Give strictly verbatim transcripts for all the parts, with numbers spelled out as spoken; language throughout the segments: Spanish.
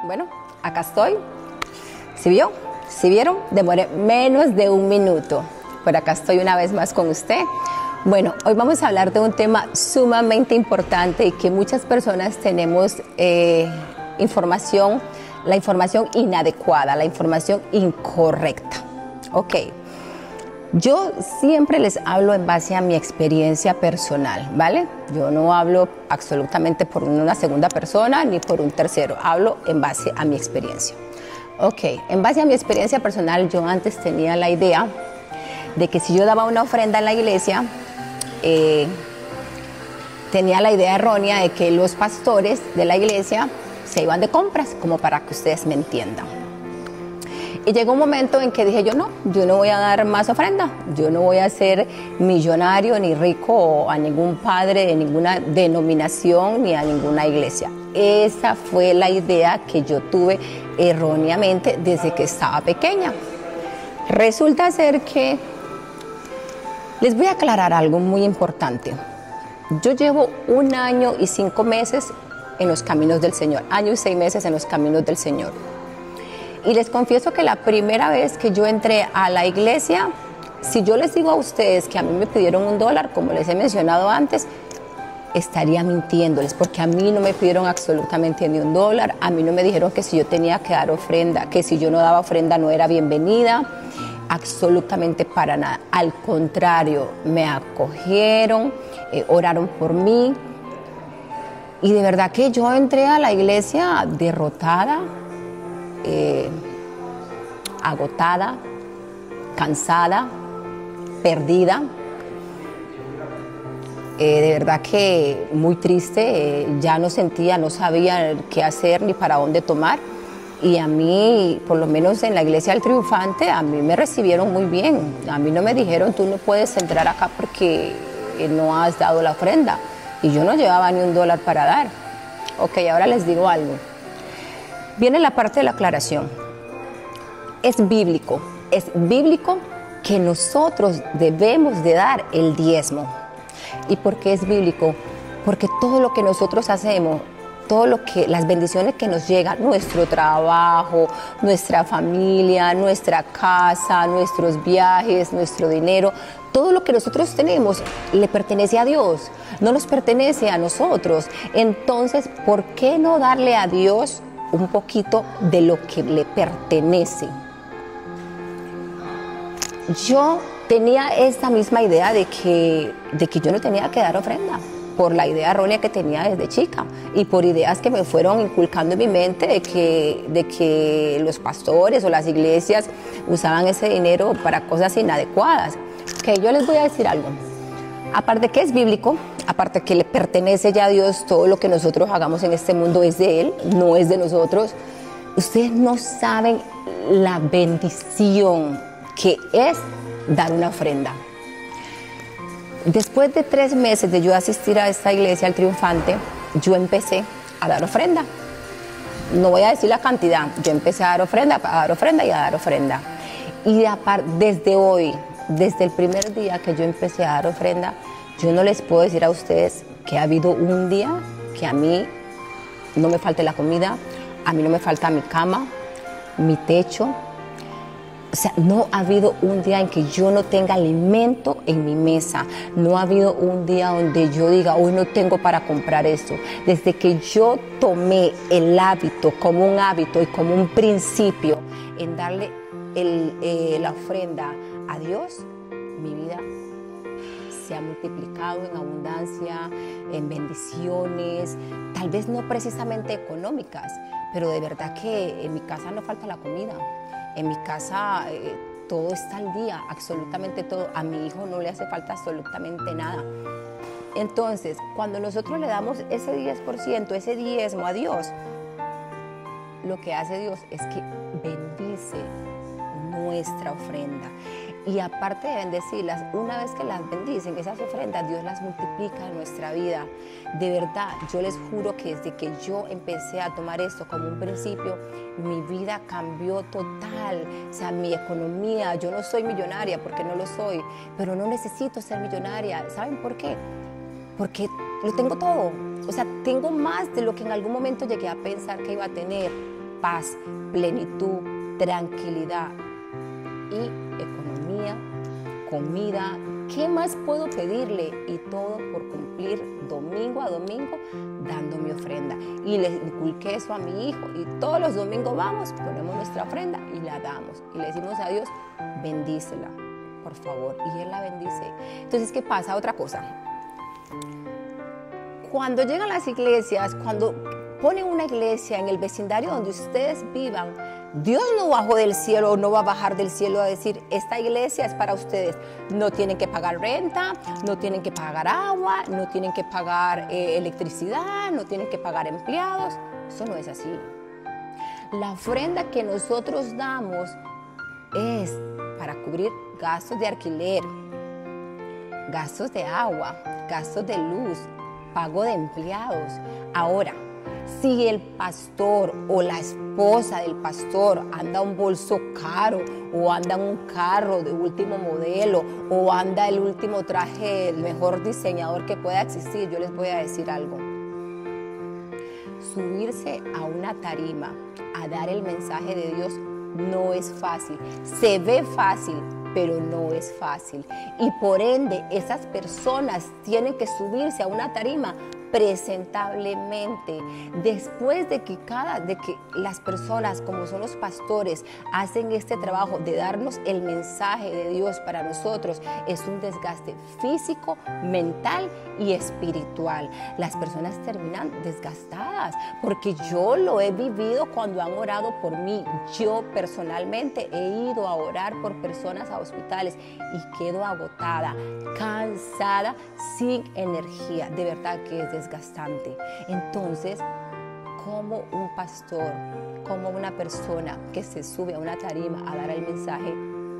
Bueno, acá estoy. ¿Sí vio? ¿Sí vieron? Demoré menos de un minuto. Por acá estoy una vez más con usted. Bueno, hoy vamos a hablar de un tema sumamente importante y que muchas personas tenemos eh, información, la información inadecuada, la información incorrecta. Ok. Yo siempre les hablo en base a mi experiencia personal, ¿vale? Yo no hablo absolutamente por una segunda persona ni por un tercero, hablo en base a mi experiencia. Ok, en base a mi experiencia personal, yo antes tenía la idea de que si yo daba una ofrenda en la iglesia, eh, tenía la idea errónea de que los pastores de la iglesia se iban de compras, como para que ustedes me entiendan. Y llegó un momento en que dije yo no, yo no voy a dar más ofrenda, yo no voy a ser millonario ni rico a ningún padre de ninguna denominación ni a ninguna iglesia. Esa fue la idea que yo tuve erróneamente desde que estaba pequeña. Resulta ser que les voy a aclarar algo muy importante. Yo llevo un año y cinco meses en los caminos del Señor, año y seis meses en los caminos del Señor. Y les confieso que la primera vez que yo entré a la iglesia, si yo les digo a ustedes que a mí me pidieron un dólar, como les he mencionado antes, estaría mintiéndoles, porque a mí no me pidieron absolutamente ni un dólar, a mí no me dijeron que si yo tenía que dar ofrenda, que si yo no daba ofrenda no era bienvenida, absolutamente para nada. Al contrario, me acogieron, eh, oraron por mí, y de verdad que yo entré a la iglesia derrotada, Eh, agotada, cansada, perdida, eh, de verdad que muy triste, eh, ya no sentía, no sabía qué hacer ni para dónde tomar, y a mí, por lo menos en la iglesia del Triunfante, a mí me recibieron muy bien, a mí no me dijeron tú no puedes entrar acá porque no has dado la ofrenda, y yo no llevaba ni un dólar para dar. Ok, ahora les digo algo. Viene la parte de la aclaración. Es bíblico, es bíblico que nosotros debemos de dar el diezmo. ¿Y por qué es bíblico? Porque todo lo que nosotros hacemos, todo lo que, las bendiciones que nos llegan, nuestro trabajo, nuestra familia, nuestra casa, nuestros viajes, nuestro dinero, todo lo que nosotros tenemos le pertenece a Dios, no nos pertenece a nosotros. Entonces, ¿por qué no darle a Dios un poquito de lo que le pertenece? Yo tenía esta misma idea de que, de que yo no tenía que dar ofrenda, por la idea errónea que tenía desde chica y por ideas que me fueron inculcando en mi mente de que, de que los pastores o las iglesias usaban ese dinero para cosas inadecuadas. Que yo les voy a decir algo. Aparte que es bíblico, aparte que le pertenece ya a Dios, todo lo que nosotros hagamos en este mundo es de Él, no es de nosotros. Ustedes no saben la bendición que es dar una ofrenda. Después de tres meses de yo asistir a esta iglesia, al Triunfante, yo empecé a dar ofrenda. No voy a decir la cantidad, yo empecé a dar ofrenda, a dar ofrenda y a dar ofrenda. Y desde hoy, desde el primer día que yo empecé a dar ofrenda, yo no les puedo decir a ustedes que ha habido un día que a mí no me falte la comida, a mí no me falta mi cama, mi techo. O sea, no ha habido un día en que yo no tenga alimento en mi mesa. No ha habido un día donde yo diga, hoy no tengo para comprar esto. Desde que yo tomé el hábito como un hábito y como un principio en darle el, eh, la ofrenda a Dios, mi vida se ha multiplicado en abundancia, en bendiciones, tal vez no precisamente económicas, pero de verdad que en mi casa no falta la comida, en mi casa eh, todo está al día, absolutamente todo, a mi hijo no le hace falta absolutamente nada. Entonces, cuando nosotros le damos ese diez por ciento, ese diezmo a Dios, lo que hace Dios es que bendice nuestra ofrenda. Y aparte de bendecirlas, una vez que las bendicen, esas ofrendas, Dios las multiplica en nuestra vida. De verdad, yo les juro que desde que yo empecé a tomar esto como un principio, mi vida cambió total. O sea, mi economía, yo no soy millonaria porque no lo soy, pero no necesito ser millonaria. ¿Saben por qué? Porque lo tengo todo. O sea, tengo más de lo que en algún momento llegué a pensar que iba a tener. paz, plenitud, tranquilidad y economía, comida. ¿Qué más puedo pedirle? Y todo por cumplir domingo a domingo dando mi ofrenda. Y le inculqué eso a mi hijo y todos los domingos vamos, ponemos nuestra ofrenda y la damos. Y le decimos a Dios, bendícela, por favor. Y Él la bendice. Entonces, ¿qué pasa? Otra cosa. Cuando llegan las iglesias, cuando ponen una iglesia en el vecindario donde ustedes vivan, Dios no bajó del cielo, no va a bajar del cielo a decir, esta iglesia es para ustedes. No tienen que pagar renta, no tienen que pagar agua, no tienen que pagar eh, electricidad, no tienen que pagar empleados. Eso no es así. La ofrenda que nosotros damos es para cubrir gastos de alquiler, gastos de agua, gastos de luz, pago de empleados. Ahora, si el pastor o la esposa del pastor anda un bolso caro o anda en un carro de último modelo o anda el último traje, el mejor diseñador que pueda existir, yo les voy a decir algo. Subirse a una tarima a dar el mensaje de Dios no es fácil. Se ve fácil, pero no es fácil. Y por ende, esas personas tienen que subirse a una tarima presentablemente. Después de que cada de que las personas, como son los pastores, hacen este trabajo de darnos el mensaje de Dios para nosotros, es un desgaste físico, mental y espiritual. Las personas terminan desgastadas, porque yo lo he vivido cuando han orado por mí. Yo personalmente he ido a orar por personas a hospitales y quedo agotada, cansada, sin energía. De verdad que es desgastante. Entonces, como un pastor, como una persona que se sube a una tarima a dar el mensaje,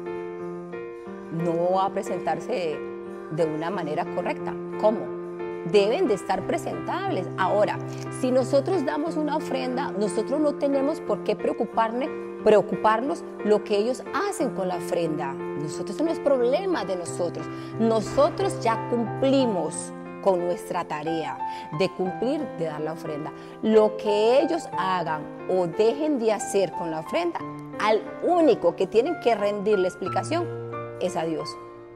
no va a presentarse de una manera correcta. ¿Cómo? Deben de estar presentables. Ahora, si nosotros damos una ofrenda, nosotros no tenemos por qué preocuparnos, preocuparnos lo que ellos hacen con la ofrenda. Nosotros, eso no es problema de nosotros. Nosotros ya cumplimos con nuestra tarea de cumplir, de dar la ofrenda. Lo que ellos hagan o dejen de hacer con la ofrenda, al único que tienen que rendir la explicación es a Dios.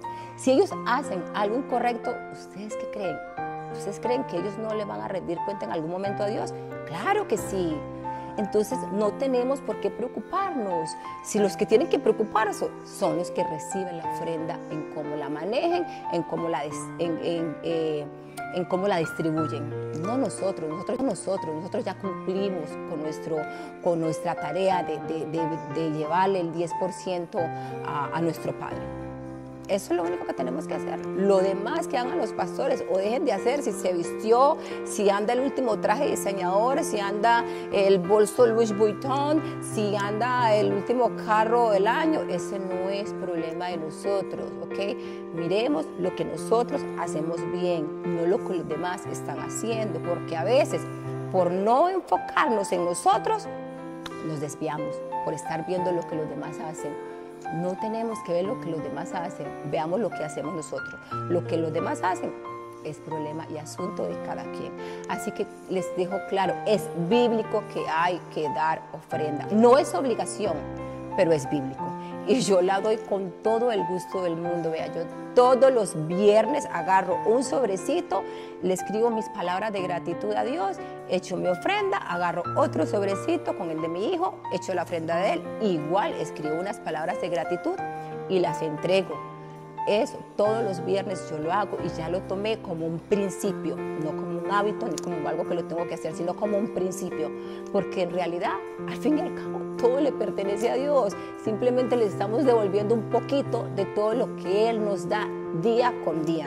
Si ellos hacen algo incorrecto, ¿ustedes qué creen? ¿Ustedes creen que ellos no le van a rendir cuenta en algún momento a Dios? Claro que sí. Entonces no tenemos por qué preocuparnos. Si los que tienen que preocuparse son los que reciben la ofrenda, en cómo la manejen, en cómo la, des, en, en, eh, en cómo la distribuyen. No nosotros, nosotros, nosotros, nosotros ya cumplimos con, nuestro, con nuestra tarea de, de, de, de llevarle el diez por ciento a, a nuestro Padre. Eso es lo único que tenemos que hacer. Lo demás que hagan los pastores o dejen de hacer, si se vistió, si anda el último traje de diseñador, si anda el bolso Louis Vuitton, si anda el último carro del año, ese no es problema de nosotros, ¿ok? Miremos lo que nosotros hacemos bien, no lo que los demás están haciendo, porque a veces, por no enfocarnos en nosotros, nos desviamos por estar viendo lo que los demás hacen. No tenemos que ver lo que los demás hacen, veamos lo que hacemos nosotros. Lo que los demás hacen es problema y asunto de cada quien. Así que les dejo claro, es bíblico que hay que dar ofrenda. No es obligación, pero es bíblico. Y yo la doy con todo el gusto del mundo. Vea, yo todos los viernes agarro un sobrecito, le escribo mis palabras de gratitud a Dios, echo mi ofrenda, agarro otro sobrecito con el de mi hijo, echo la ofrenda de él, igual escribo unas palabras de gratitud y las entrego. Eso todos los viernes yo lo hago y ya lo tomé como un principio, no como un hábito ni como algo que lo tengo que hacer, sino como un principio, porque en realidad, al fin y al cabo, todo le pertenece a Dios. Simplemente le estamos devolviendo un poquito de todo lo que Él nos da día con día.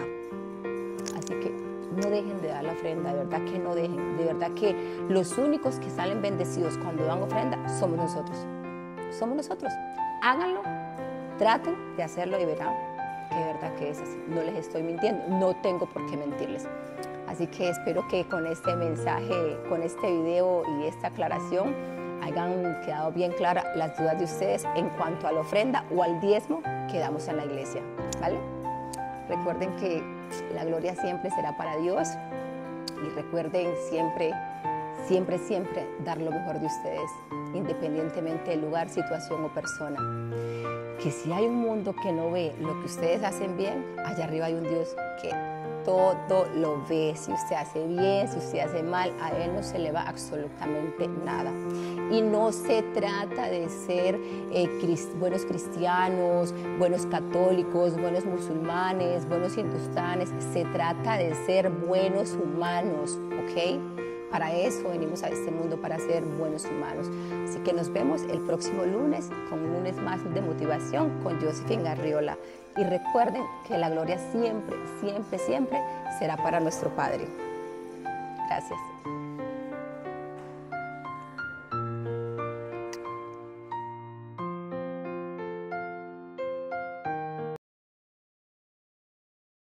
Así que no dejen de dar la ofrenda, de verdad que no dejen, de verdad que los únicos que salen bendecidos cuando dan ofrenda somos nosotros. Somos nosotros. Háganlo, traten de hacerlo y verán que de verdad que es así. No les estoy mintiendo, no tengo por qué mentirles. Así que espero que con este mensaje, con este video y esta aclaración hayan quedado bien claras las dudas de ustedes en cuanto a la ofrenda o al diezmo que damos en la iglesia, ¿vale? Recuerden que la gloria siempre será para Dios y recuerden siempre, siempre siempre, siempre dar lo mejor de ustedes, independientemente del lugar, situación o persona. Que si hay un mundo que no ve lo que ustedes hacen bien, allá arriba hay un Dios que todo lo ve. Si usted hace bien, si usted hace mal, a Él no se le va absolutamente nada. Y no se trata de ser eh, crist buenos cristianos, buenos católicos, buenos musulmanes, buenos hindustanes. Se trata de ser buenos humanos, ¿ok? Para eso venimos a este mundo, para ser buenos humanos. Así que nos vemos el próximo lunes con un lunes más de motivación con Josephine Arriola. Y recuerden que la gloria siempre, siempre, siempre será para nuestro Padre. Gracias.